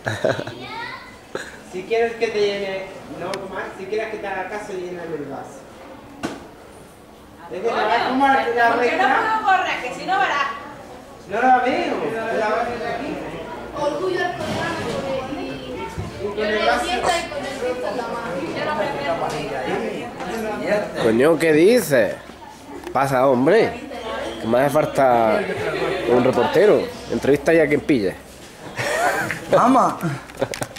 Si quieres que te llene, no más, si quieres que te haga caso, lléname el vaso. Es que la vas a tomar la ¿Por qué no reina. puedo correr? Que si no verás. No la veo, la vas a hacer aquí. Orgullo al coreano y con el sienta y con el pisto en la mano. Yo no me meto. Coño, ¿qué dices? Pasa, hombre. Que me hace falta un reportero. Entrevista ya a quien pille. ¡Vamos!